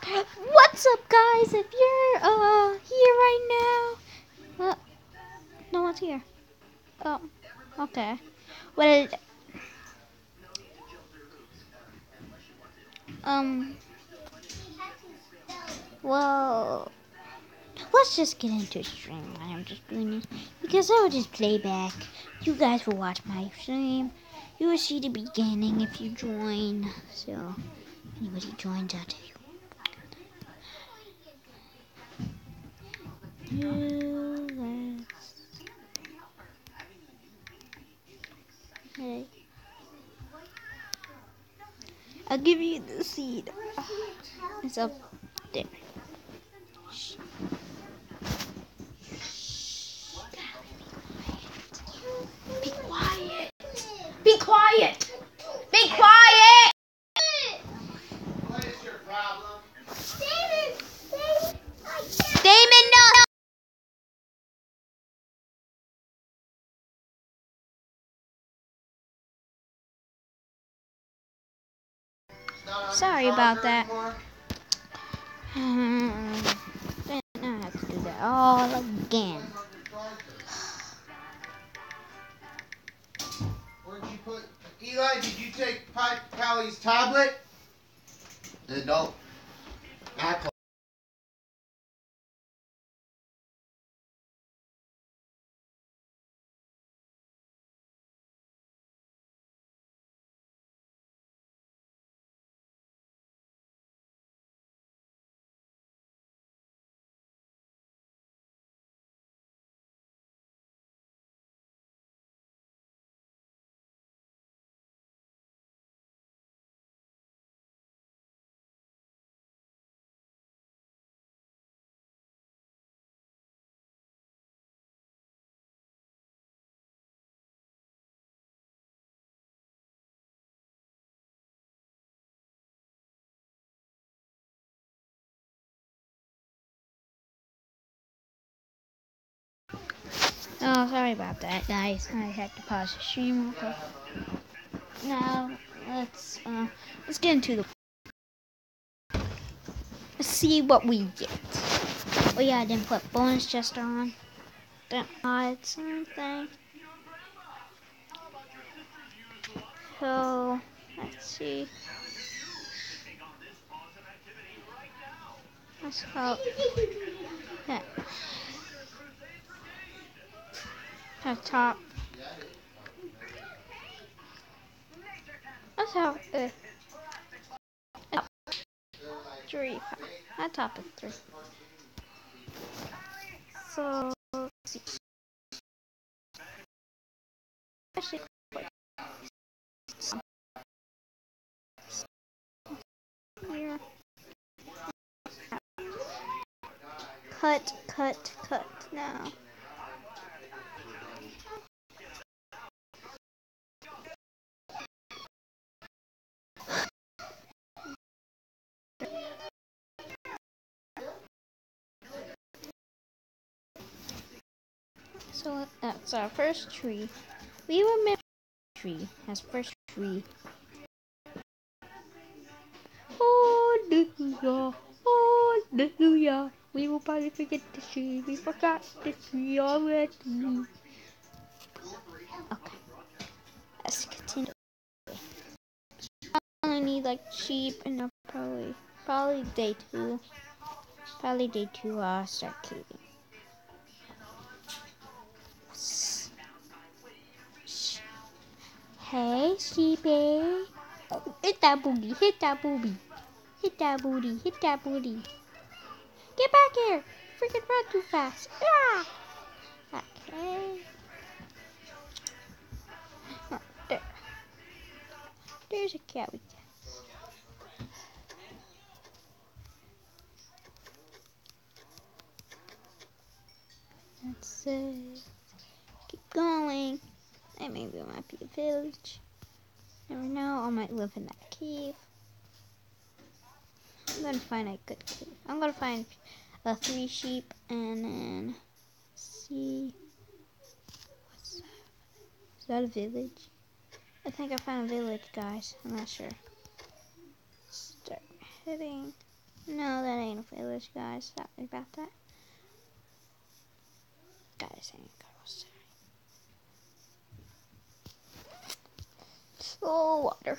What's up, guys? If you're here right now, no one's here. Oh, okay. Well, um, well, let's just get into a stream. I'm just doing this because I will just play back. You guys will watch my stream. You will see the beginning if you join. So, if anybody joins, I'll tell you. Hey. I'll give you the seed. It's up there. Be quiet. Be quiet. Be quiet. What is your problem? Damon, no. Sorry about that. Then I have to do that all again. Where'd you put Eli? Did you take Callie's tablet? No. Not close. Oh, sorry about that, guys. I had to pause the stream real quick. Now let's get into the. Let's see what we get. Oh yeah, I didn't put bonus chest on. Didn't hide something. So let's see. Let's hope that top. Let's hope three. I top of 3. So let's see. Actually, here. Cut now. So that's our first tree. We remember tree as first tree. Hallelujah, hallelujah. We will probably forget the tree. We forgot the tree already. Okay, let's continue. I only need like sheep and I'll probably day 2. Probably day 2 I'll start caving. Hey, sheepy. Hit that booty, hit that booty. Hit that booty, hit that booty. Get back here. Freaking run too fast. Ah! Okay. Oh, there. There's a cat we can. Let's keep going. And maybe it might be a village. Never know, I might live in that cave. I'm gonna find a good cave. I'm gonna find 3 sheep and then see. What's that? Is that a village? I think I found a village, guys. I'm not sure. Start heading. No, that ain't a village, guys. Sorry about that. Guys, I ain't got to say. Oh, water.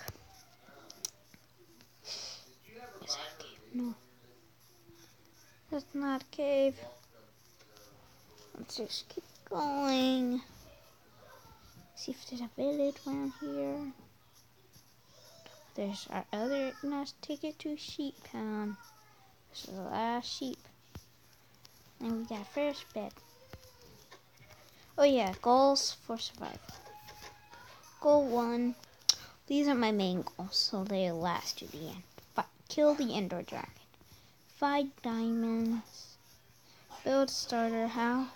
Is that a cave? No. That's not a cave. Let's just keep going. See if there's a village around here. There's our other nice ticket to Sheep Town. This is the last sheep. And we got first bed. Oh yeah, goals for survival. Goal 1. These are my main goals, so they last to the end. Kill the Ender Dragon. 5 diamonds. Build starter house.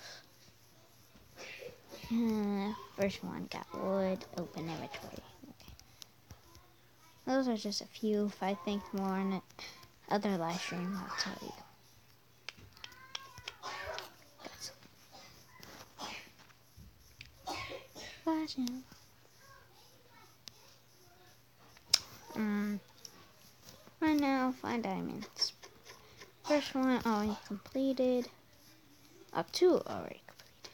First one got wood. Open inventory. Okay. Those are just a few. If I think more on it, other live stream, I'll tell you. Fashion. Right now, 5 diamonds. First one already completed. 2 already completed.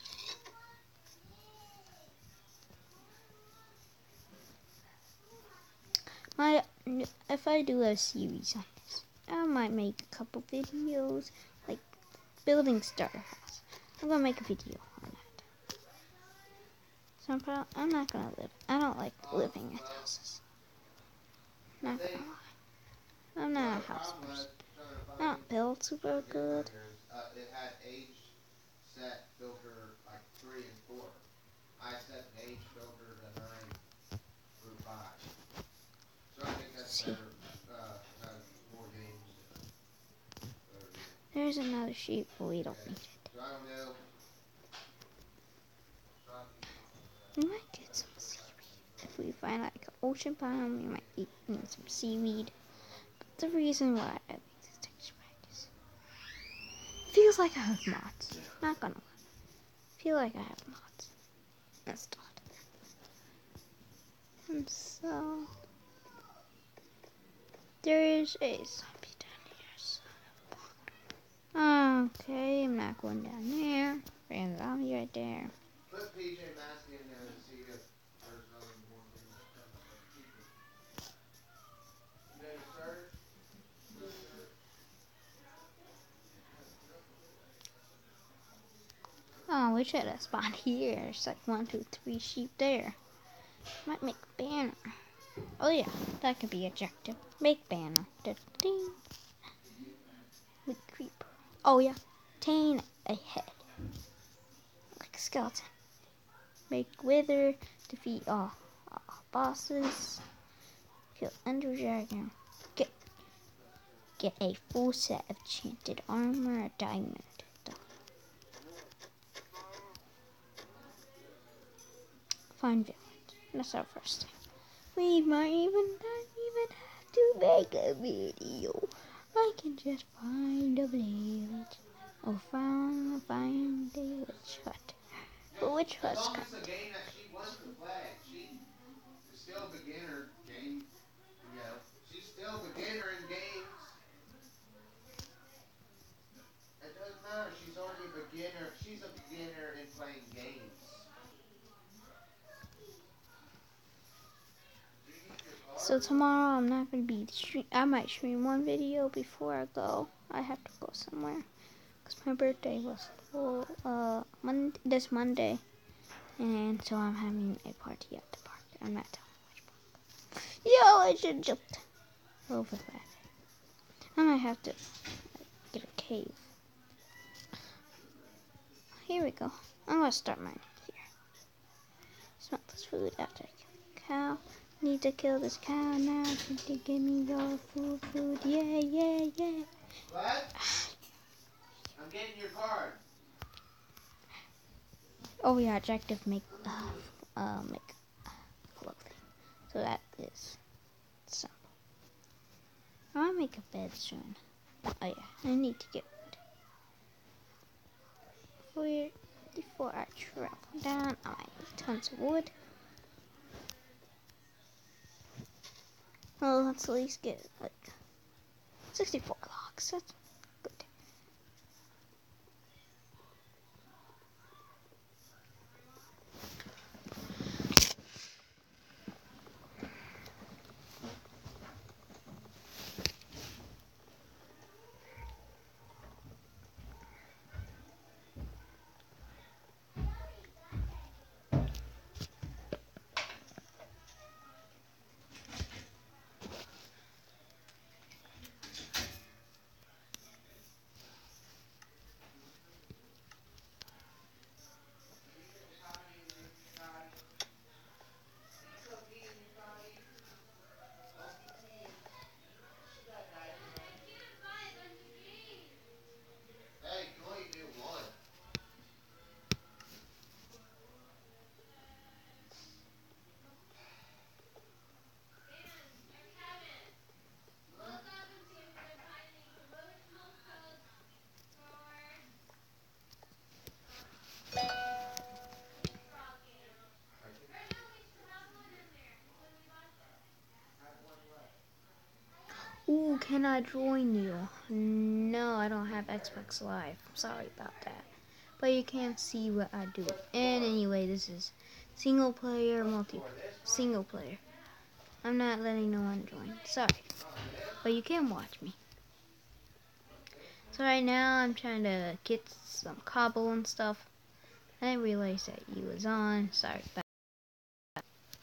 If I do a series on this, I might make a couple videos, like building starter house. I'm gonna make a video on that. So I'm not gonna live. I don't like living in houses. Not gonna lie. I'm not a house person. Not built super good. It had age set filter like 3 and 4. I set an age filter to 9 through 5. So I think that's better. Has more games. There's another sheep, but we don't need it. So I don't know. We might get some seaweed. If we find like an ocean biome, we might eat some seaweed. But the reason why I like this texture pack is feels like I have mods. Not gonna lie. Feel like I have mods. Installed. And so there is a zombie down here. Okay, I'm not going down there. There's a zombie right there. Put PJ Masks in there and see if there's other more things that come up cheaper. You ready to start? Oh, we should have spawned here. It's like 1, 2, 3 sheep there. Might make a banner. Oh yeah, that could be objective. Make banner. Da-ding. With creeper. Oh yeah, obtain a head. Like a skeleton. Make wither. Defeat all bosses. Kill Ender Dragon. Get a full set of enchanted armor. A diamond. Find village. That's our first thing. We might even not even have to make a video. I can just find a village. Or find a village hut. But which hut's As long as a game that she wants to play. She is still a beginner game. You know, she's still a beginner in games. It doesn't matter. She's already a beginner. She's a beginner in playing games. So tomorrow I'm not gonna be I might stream one video before I go. I have to go somewhere because my birthday was this Monday, and so I'm having a party at the park. I'm not telling which park. Yo, I should jump over that. I might have to get a cave. Here we go. I'm gonna start mining here. Smell this food after I kill the cow. Need to kill this cow now. Need to give me your food. Yeah, yeah, yeah. What? I'm getting your card. Oh yeah, objective make clothing. So that is simple. I'll make a bed soon. Oh yeah, I need to get wood. Before I travel down, I need tons of wood. Well, let's at least get like 64 blocks. That's good. Hey, you only do one. Ooh, can I join you? No, I don't have Xbox Live. Sorry about that. But you can see what I do. And anyway, this is single player, single player. I'm not letting no one join. Sorry. But you can watch me. So right now I'm trying to get some cobble and stuff. I didn't realize that you was on. Sorry about that.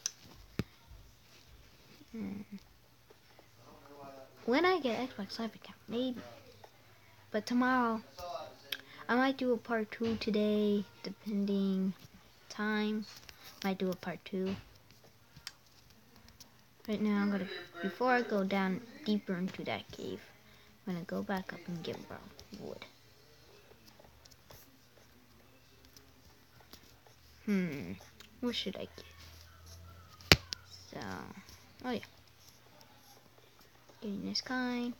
When I get Xbox Live account, maybe. But tomorrow, I might do a part 2 today, depending time. Might do a part 2. Right now, before I go down deeper into that cave, I'm gonna go back up and get more wood. What should I get? So, oh yeah. Getting this kind.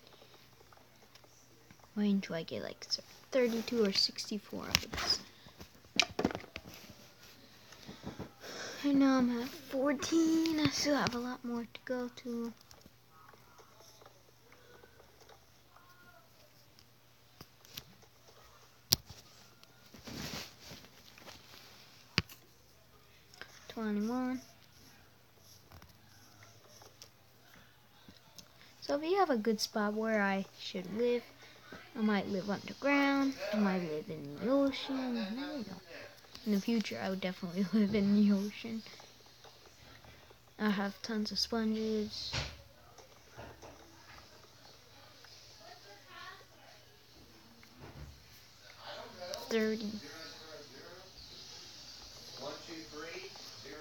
Wait until I get like 32 or 64 of this. Right now I'm at 14. I still have a lot more to go to. $21. So if you have a good spot where I should live, I might live underground. I might live in the ocean. I don't know. In the future, I would definitely live in the ocean. I have tons of sponges. $30. 1, 2, 3, 0.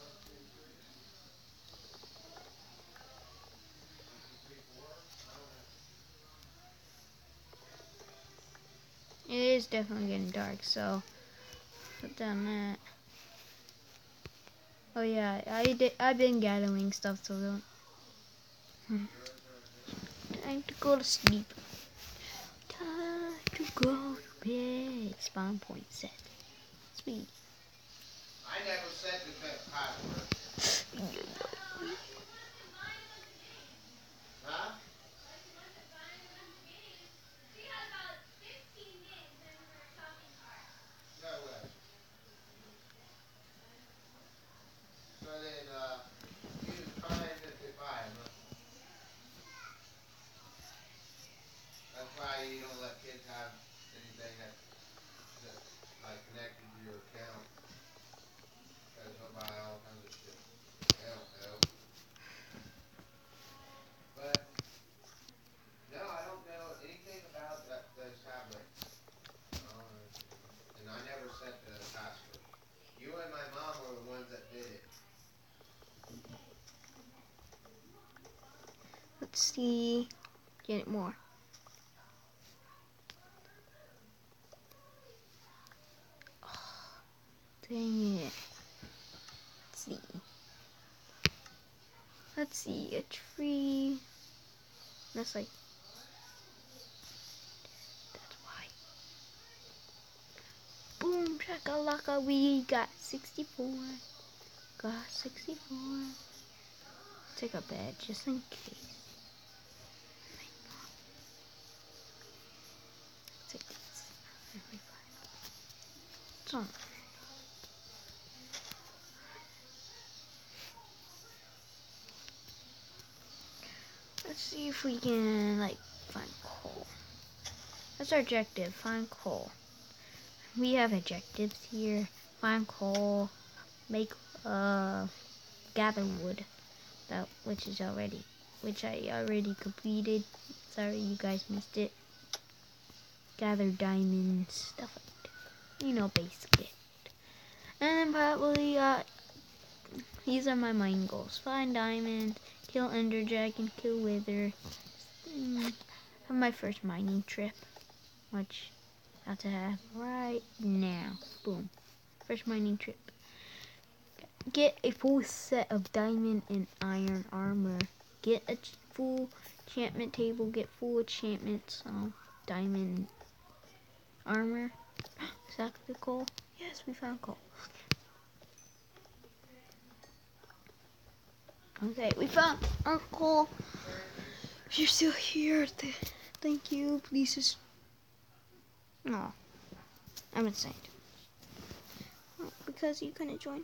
It is definitely getting dark, so put down that. Oh yeah, I've been gathering stuff, so don't. Time to go to sleep. Time to go to bed. Spawn point set. Sweet. I never set the password. Huh? No way. So then, you was trying to defy him, huh? That's why you don't let kids have anything that's like connected to your account. Because they'll buy all kinds of shit. They don't know. But, no, I don't know anything about those tablets. And I never set the password. You and my mom were the ones that did it. Let's see. Get it more. Oh, dang it. Let's see. Let's see. A tree. That's like. That's why. Boom, shakalaka. We got 64. Got 64. Take a bed just in case. So, let's see if we can, like, find coal. That's our objective, find coal. We have objectives here. Find coal, make, gather wood, which I already completed. Sorry you guys missed it. Gather diamonds, stuff like that. You know, basic. And then probably, these are my main goals. Find diamond, kill ender dragon, kill wither. Have my first mining trip, which I'm about to have right now. Boom. First mining trip. Get a full set of diamond and iron armor. Get a full enchantment table. Get full enchantments. Diamond armor. Is that the coal? Yes, we found coal. Okay, we found our coal. If you're still here, thank you. Please just... No, I'm insane. Because you couldn't join.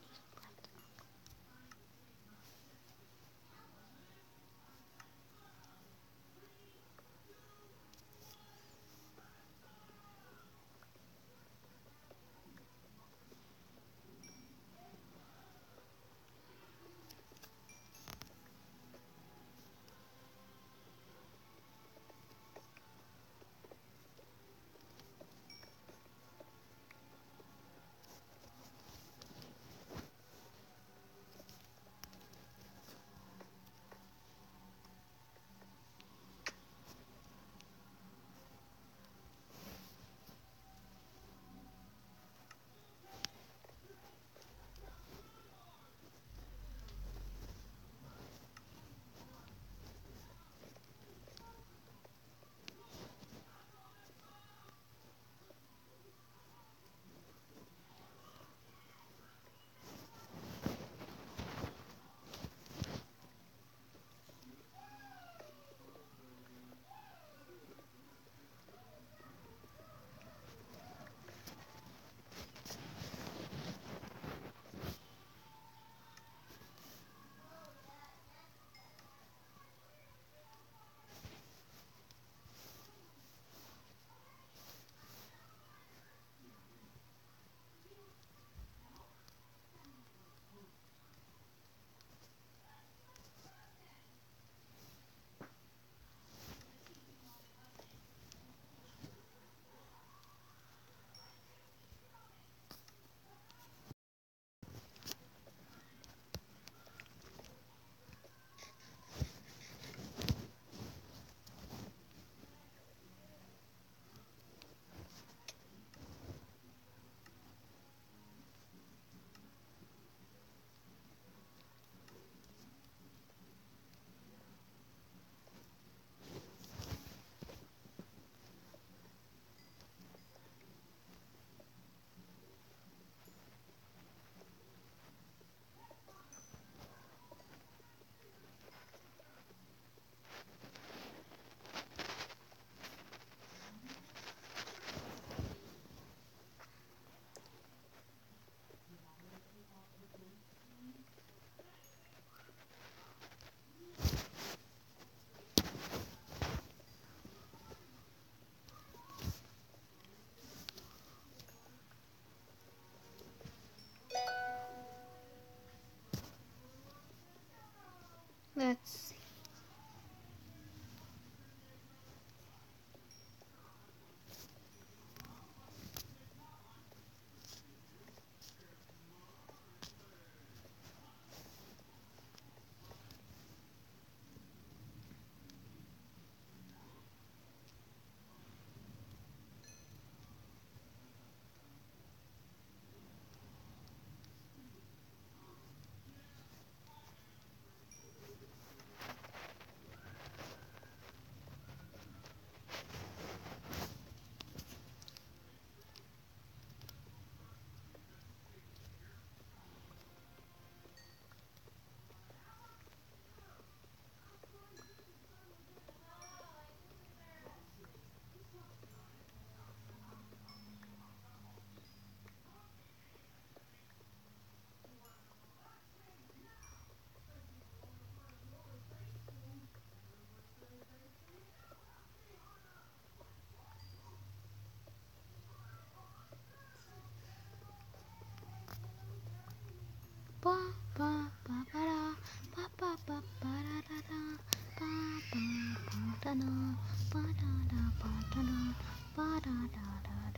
Let's see. ba da da da da.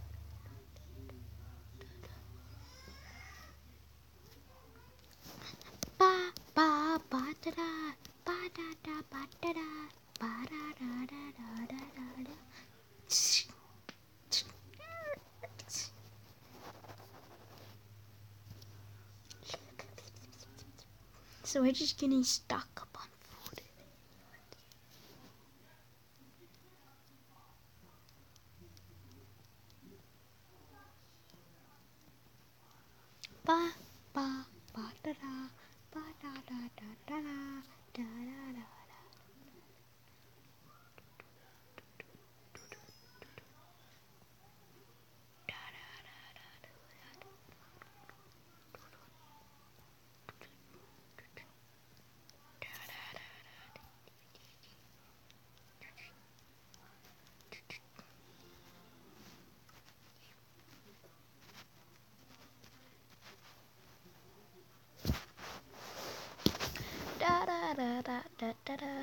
Ba ba ba da da ba da da ba da da ba da da da da da da da. So we're just getting stuck up on food. Ba ba ba da da ba da da da da da da da. Da da da da da da da.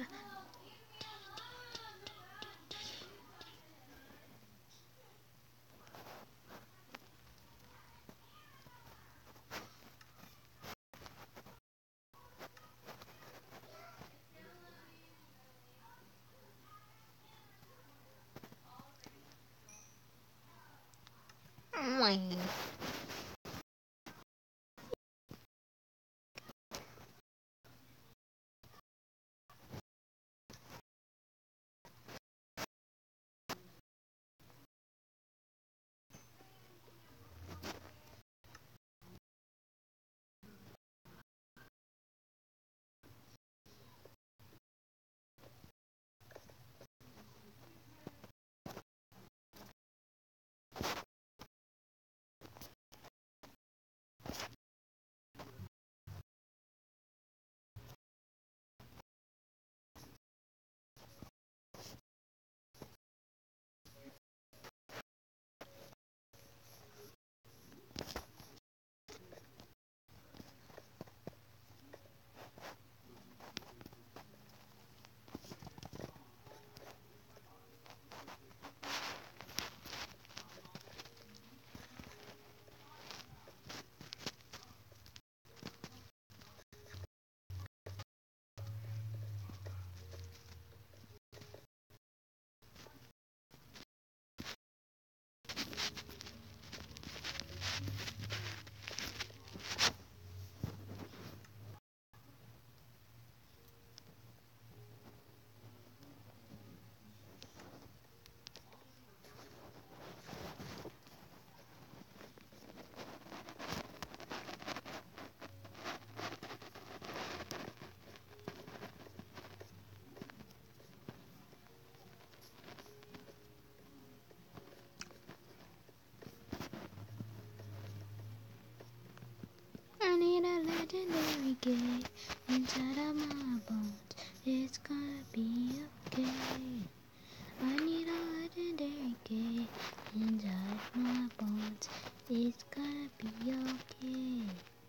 I need a legendary gate inside of my bones. It's gonna be okay. I need a legendary gate inside my bones. It's gonna be okay.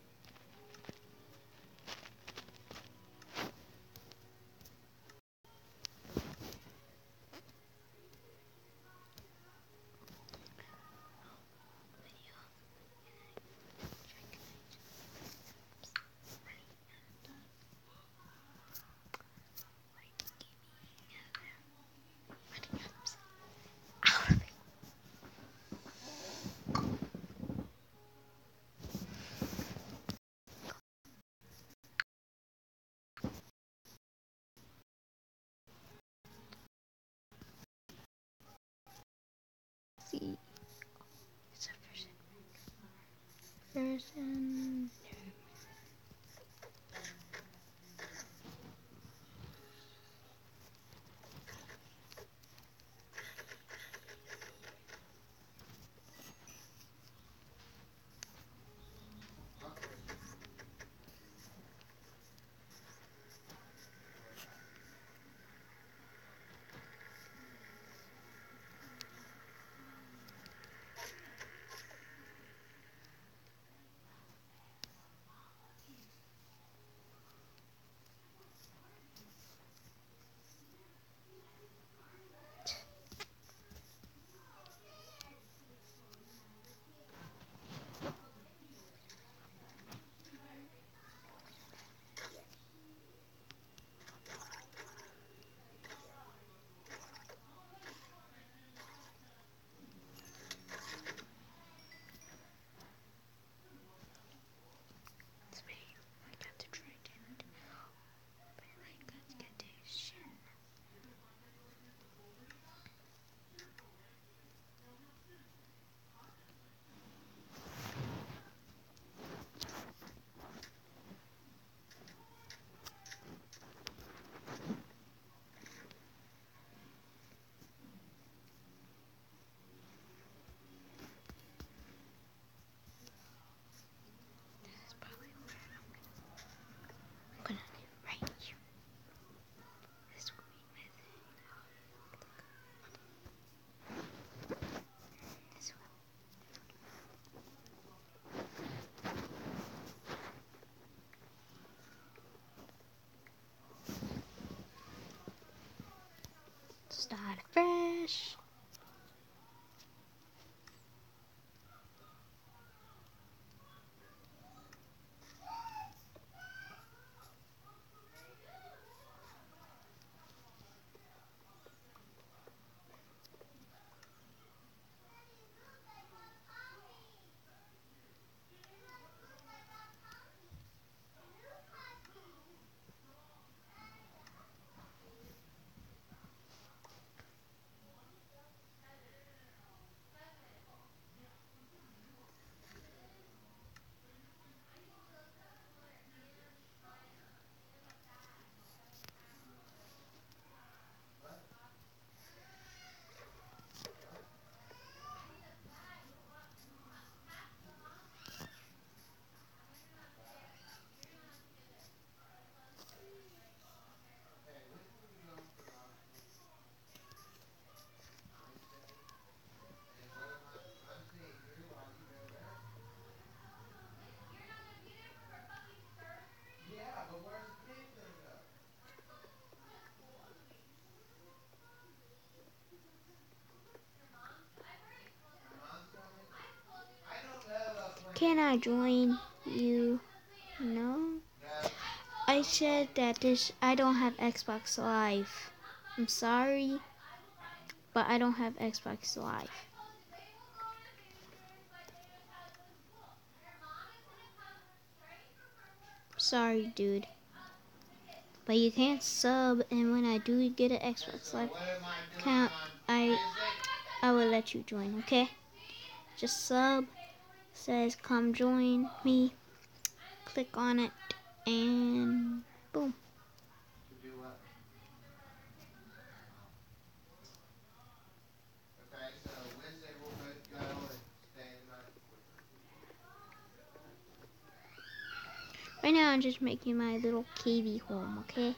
See, it's a person. can I join you? No. No. I said that I don't have Xbox Live. I'm sorry, but I don't have Xbox Live. Sorry, dude. But you can't sub, and when I do get an Xbox Live account, I will let you join, okay? Just sub, says come join me, click on it, and boom. To do what? Okay, so Wednesday we'll both go and stay the night. Right now I'm just making my little cavey home, okay?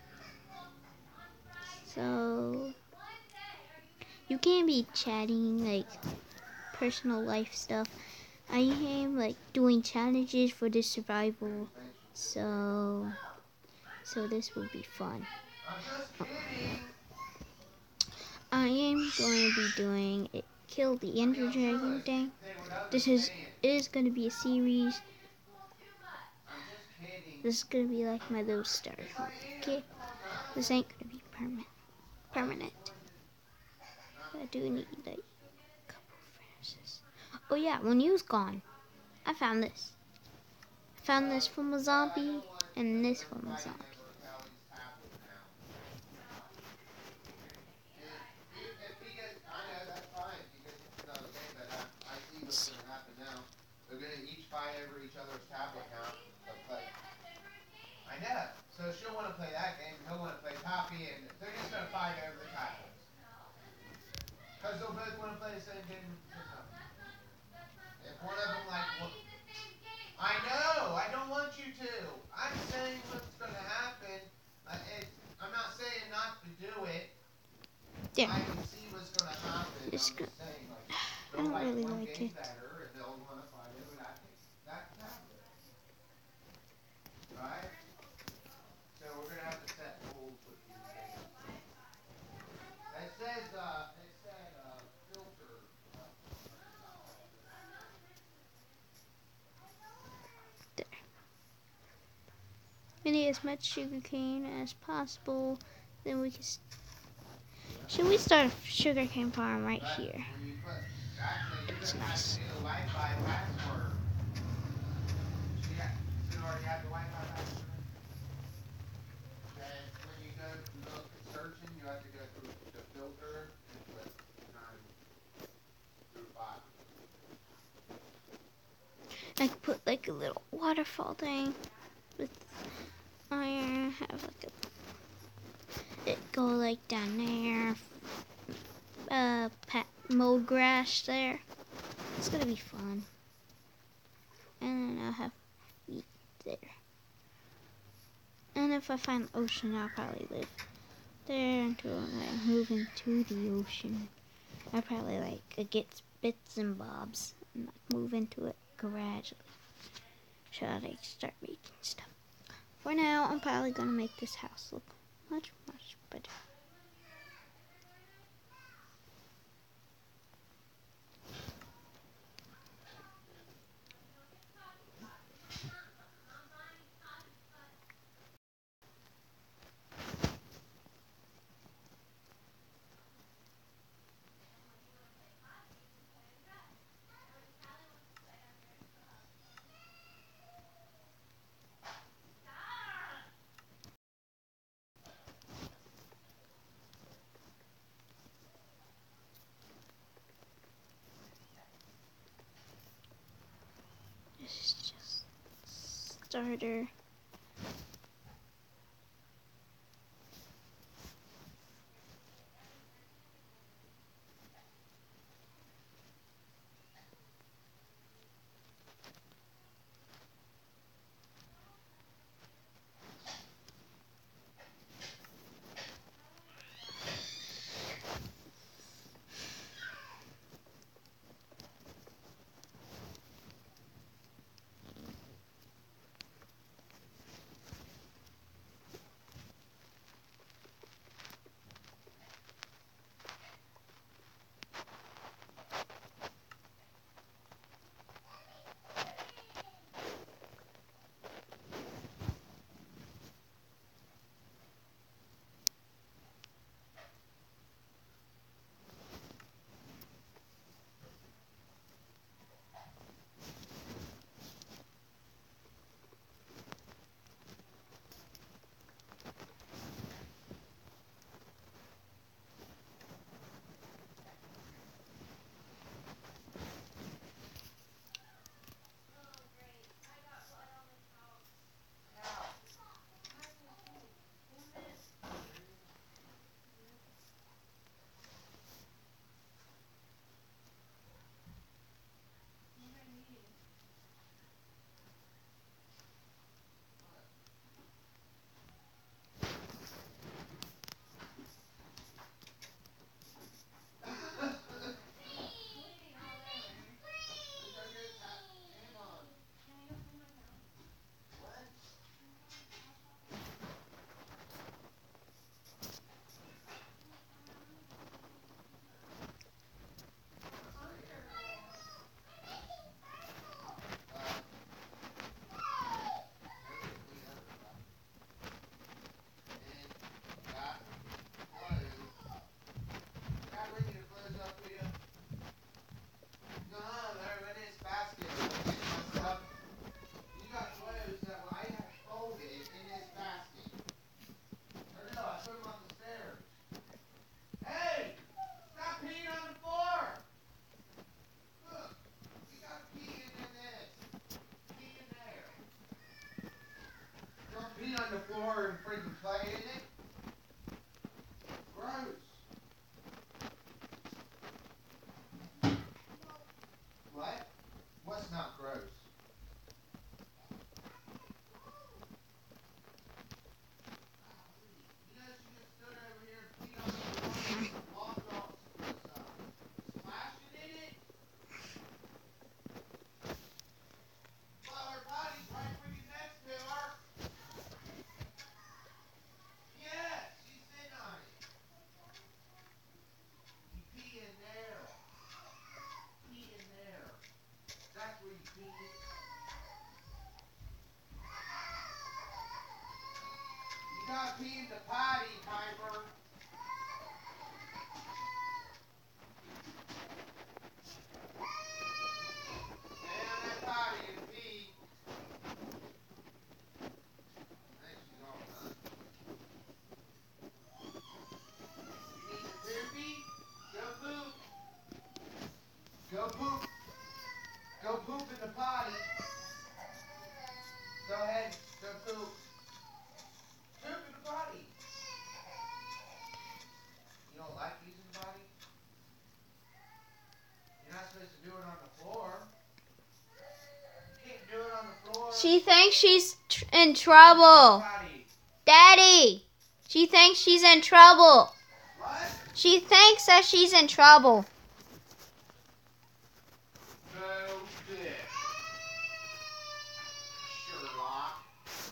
So you can't be chatting like personal life stuff. I am like doing challenges for this survival, so this will be fun. I'm just kidding. I am going to be doing it, kill the Ender Dragon thing. Say what I was This saying. is going to be a series. I'm just kidding. This is going to be like my little starter home, okay? This ain't going to be permanent. I do need like a couple furnaces. Oh yeah, when you was gone, I found this. I found this from a zombie and this from a zombie. If he gets, I know that's fine. If he gets another game, but I see what's going to happen now. They're going to each fight over each other's tablet now. I know. So she'll want to play that game. He'll want to play Poppy, and they're just going to fight over the tablets. Because they'll both want to play the same game. If one of them like, I know. I don't want you to. I'm saying what's going to happen. I'm not saying not to do it. Yeah. I can see what's going to happen. I'm just saying, like, I don't really one like game it. better, and they'll want to fight over that tablet. Right? So we're going to have to set rules with these games. It said, filter. There. We need as much sugarcane as possible. Then we can. Should we start a sugarcane farm right here? It's nice. The Wi-Fi password. She already had the Wi-Fi password. And when you go look at searching, you have to go through the filter and put 9 through 5. I could put like a little waterfall thing with iron. Have like it go like down there. Mowed grass there. It's gonna be fun. And then I'll have wheat there. And if I find the ocean, I'll probably live there until I move into the ocean. I'll probably like get bits and bobs and like move into it gradually. So I like start making stuff. For now, I'm probably gonna make this house look much better. This is just starter. it on the floor. You can't do it on the floor. She thinks she's in trouble. Daddy, she thinks she's in trouble. What? She thinks that she's in trouble. No dick. Sherlock.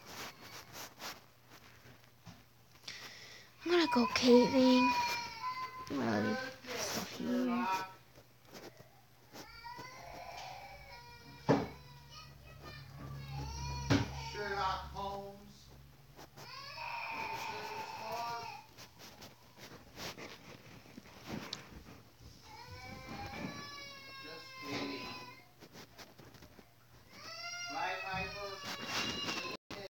I'm gonna go caving. I'm gonna No leave dick, stuff here. Sherlock. Sherlock Holmes. Smart. Just kidding. Right, Piper?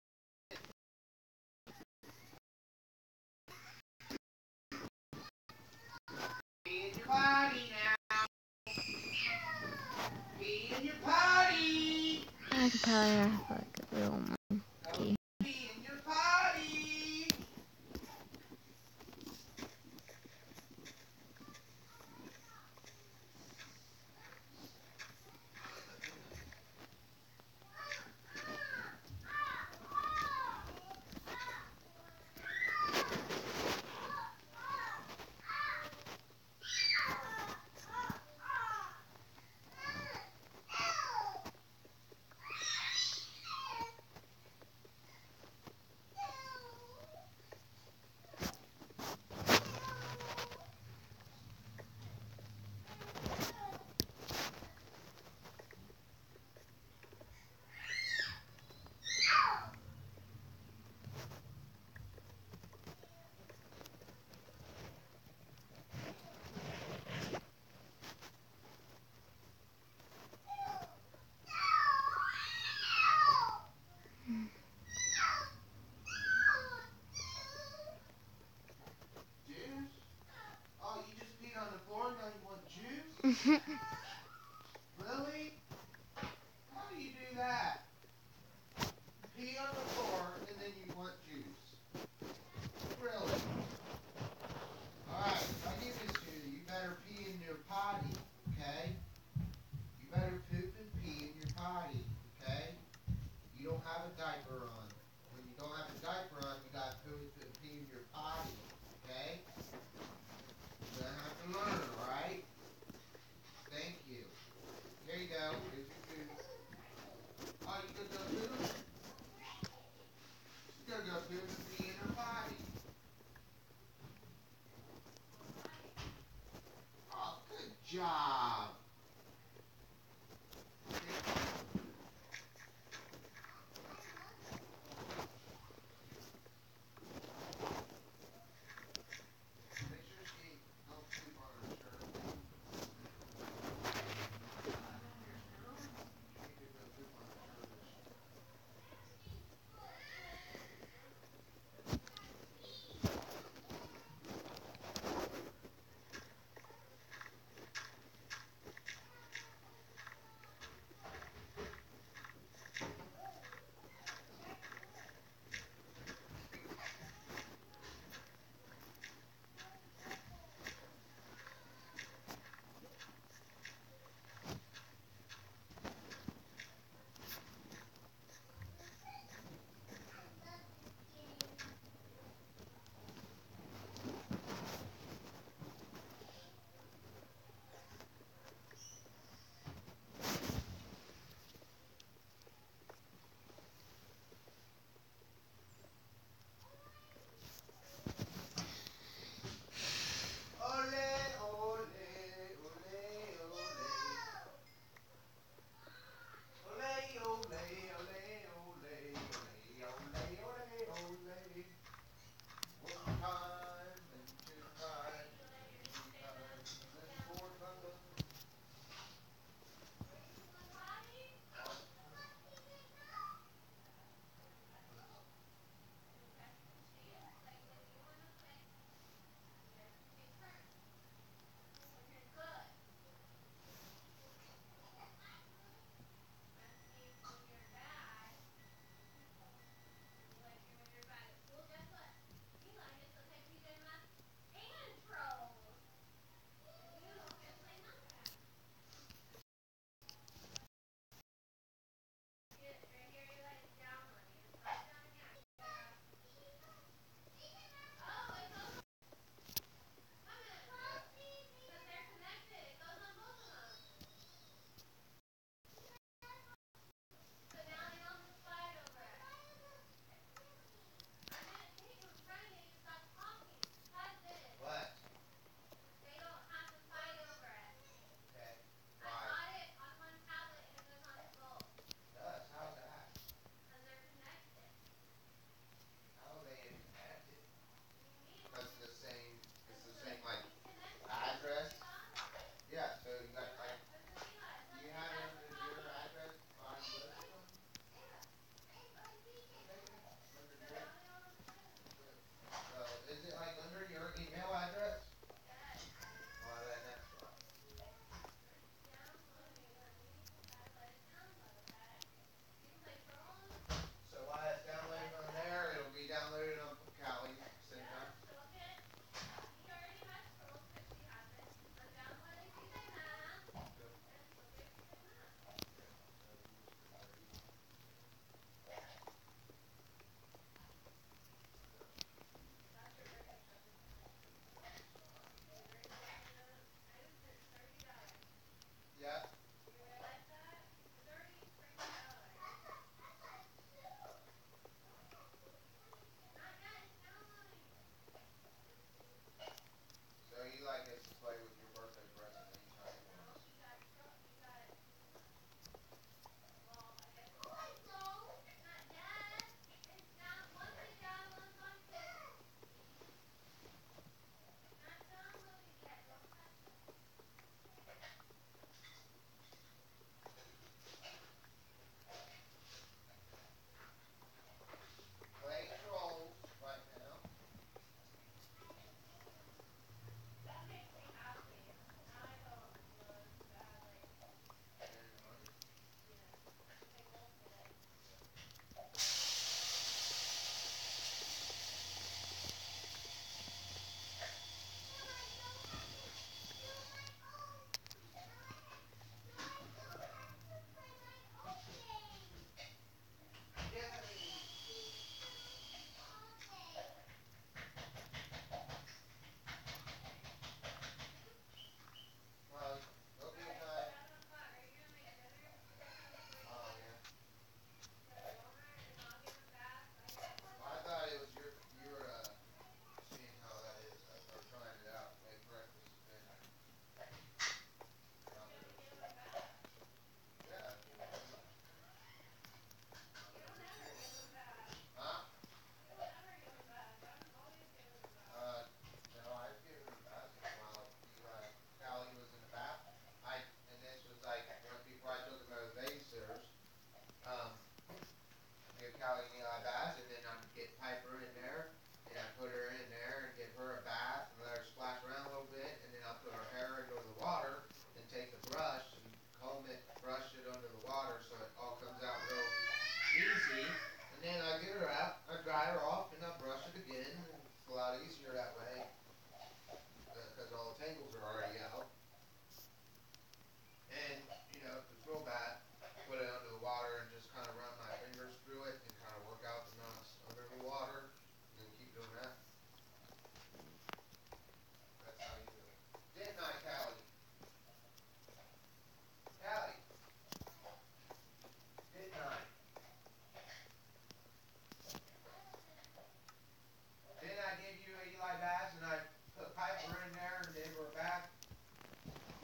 Be in your potty now. Be in your potty. I can probably have like a little one. Okay. Be in your potty. Juice? Oh, you just peed on the floor, now you want juice? Really? How do you do that? Pee on the floor and then you want juice. Really? Alright, if I give this to you, you better pee in your potty, okay? You better poop and pee in your potty, okay? You don't have a diaper on. When you don't have a diaper on, you gotta poop and pee in your potty, okay? You're gonna have to learn, alright? Thank you. Here you go. Here's your food. Oh, you gonna go poop? She's gonna go poop and pee in her potty. Oh, good job. Make sure she don't poop on her shirt. She could go poop on her shirt.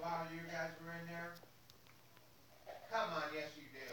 while you guys were in there? Come on, yes you do.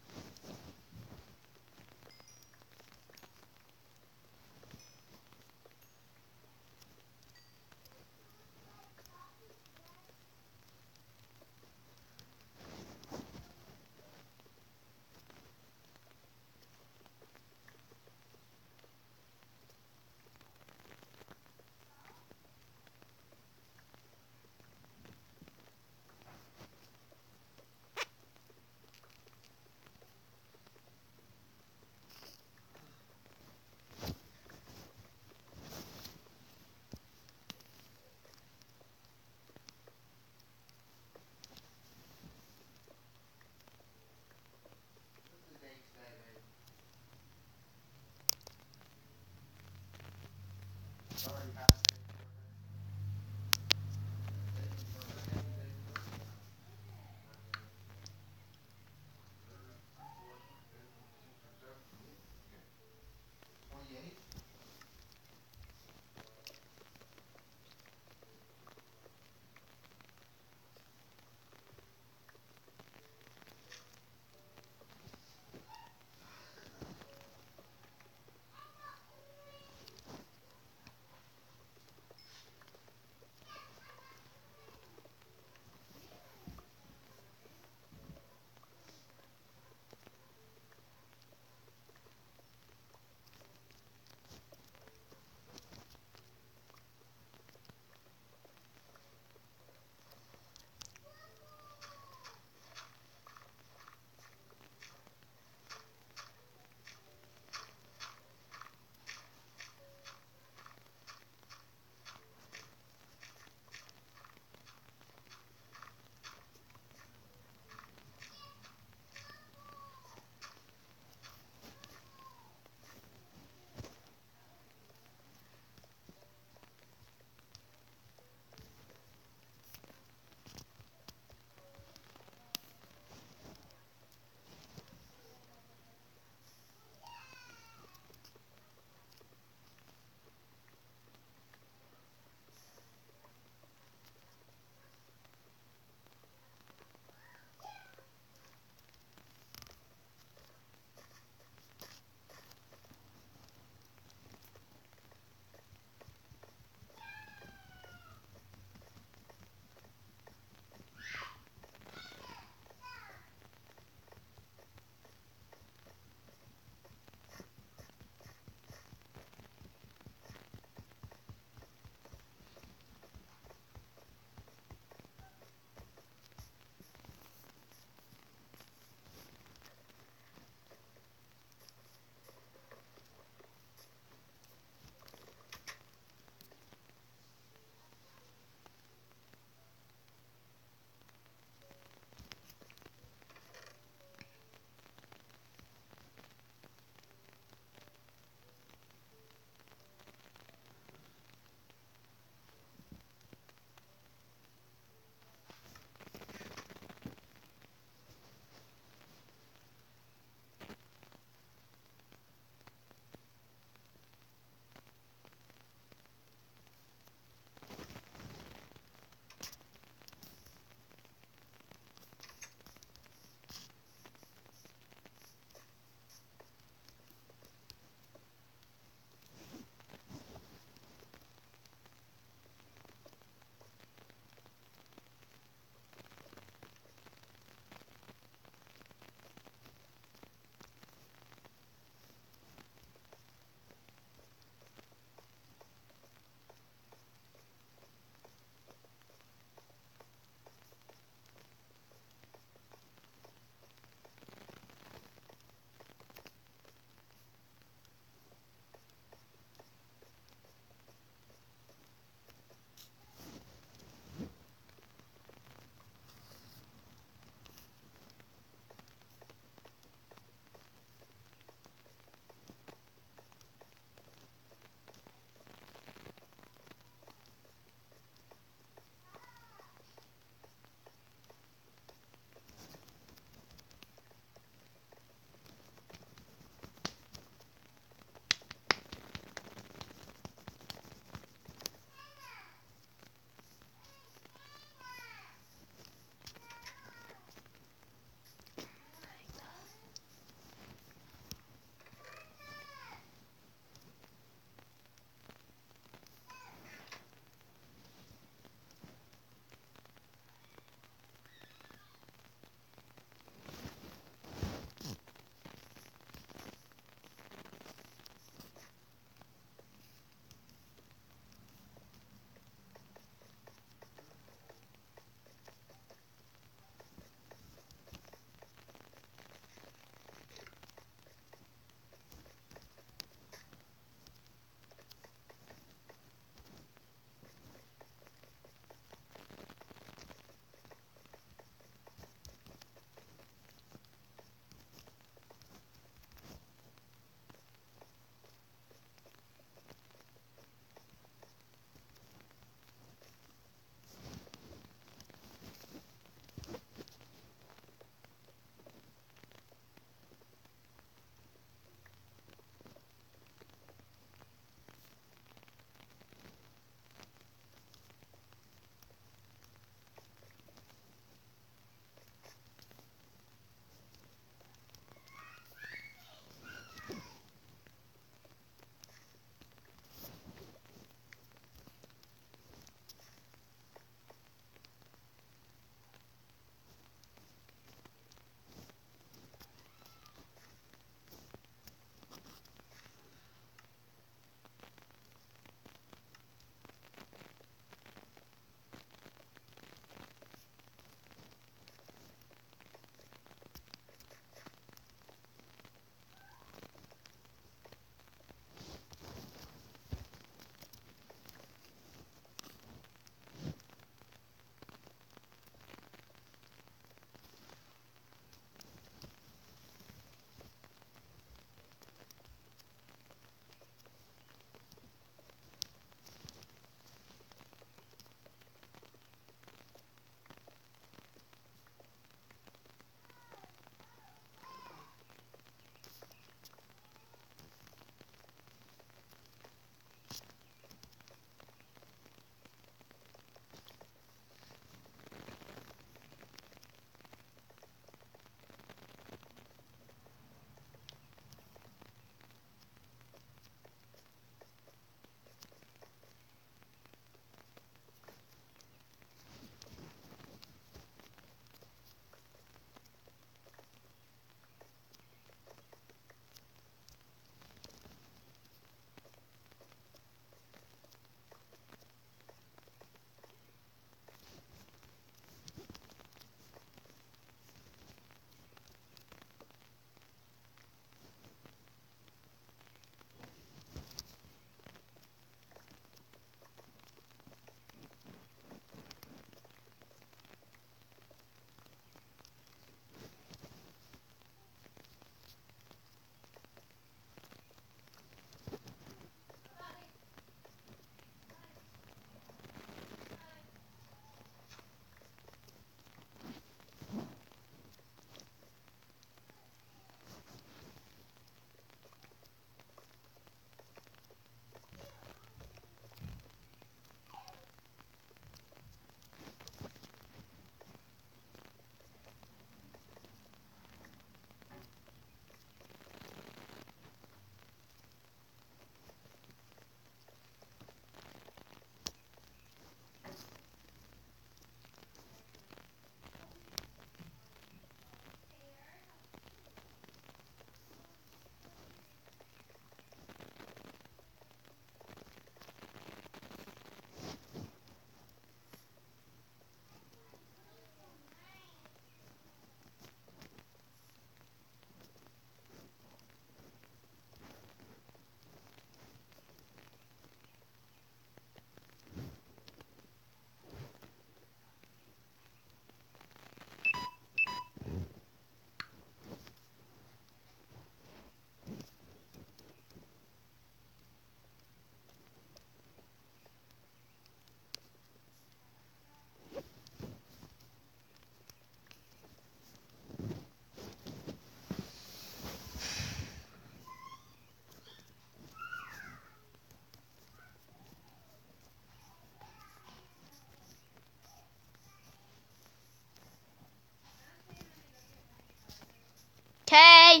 Okay.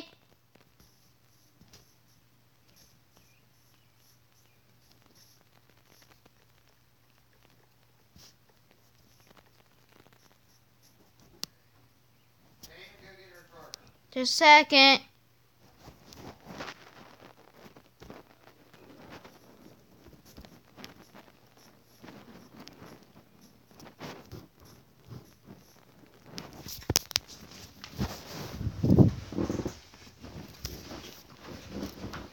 Dana, go get her charger. Just a second.